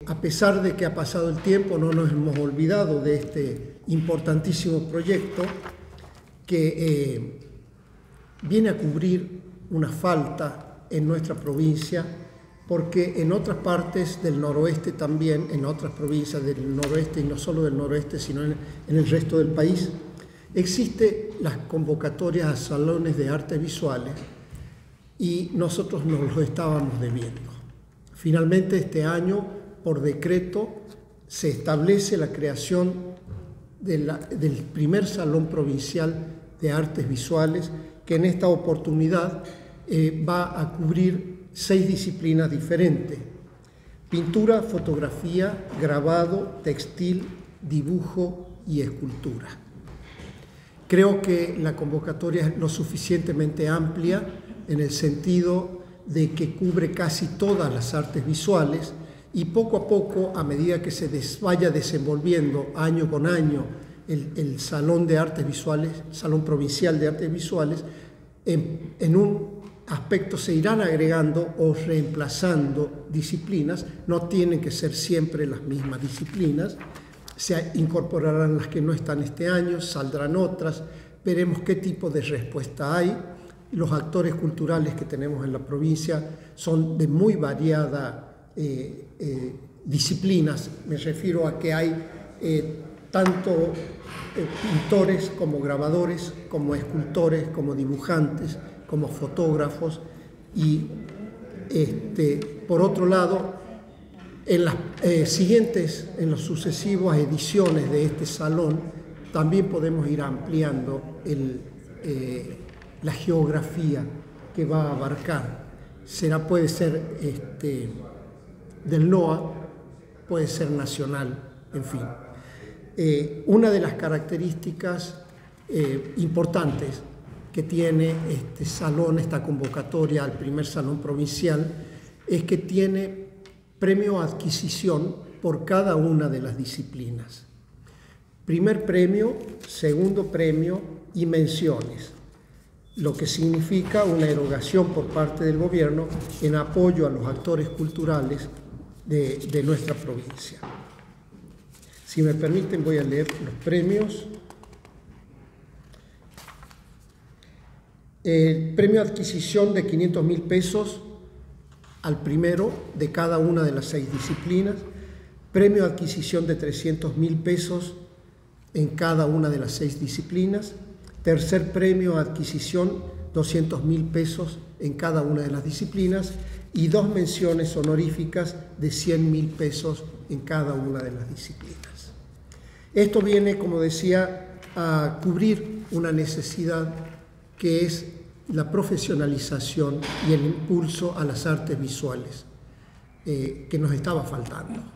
a pesar de que ha pasado el tiempo, no nos hemos olvidado de este importantísimo proyecto que viene a cubrir una falta en nuestra provincia, porque en otras partes del noroeste también, en otras provincias del noroeste, y no solo del noroeste, sino en el resto del país, existen las convocatorias a salones de artes visuales y nosotros nos lo estábamos debiendo. Finalmente, este año, por decreto, se establece la creación del primer Salón Provincial de Artes Visuales, que en esta oportunidad va a cubrir 6 disciplinas diferentes: pintura, fotografía, grabado, textil, dibujo y escultura. Creo que la convocatoria es lo suficientemente amplia en el sentido de que cubre casi todas las artes visuales, y poco a poco, a medida que se vaya desenvolviendo año con año el Salón de Artes Visuales, Salón Provincial de Artes Visuales, en un aspecto se irán agregando o reemplazando disciplinas. No tienen que ser siempre las mismas disciplinas, se incorporarán las que no están este año, saldrán otras, veremos qué tipo de respuesta hay. Los actores culturales que tenemos en la provincia son de muy variadas disciplinas. Me refiero a que hay tanto pintores como grabadores, como escultores, como dibujantes, como fotógrafos, y por otro lado, en las las sucesivas ediciones de este salón también podemos ir ampliando la geografía que va a abarcar. Puede ser del NOA, puede ser nacional, en fin. Una de las características importantes que tiene este salón, esta convocatoria al primer salón provincial, es que tiene premio a adquisición por cada una de las disciplinas. Primer premio, segundo premio y menciones, lo que significa una erogación por parte del gobierno en apoyo a los actores culturales de nuestra provincia. Si me permiten, voy a leer los premios. El premio de adquisición de 500.000 pesos al primero de cada una de las 6 disciplinas, premio de adquisición de 300.000 pesos en cada una de las 6 disciplinas, tercer premio de adquisición 200.000 pesos en cada una de las disciplinas y 2 menciones honoríficas de 100.000 pesos en cada una de las disciplinas. Esto viene, como decía, a cubrir una necesidad que es la profesionalización y el impulso a las artes visuales que nos estaba faltando.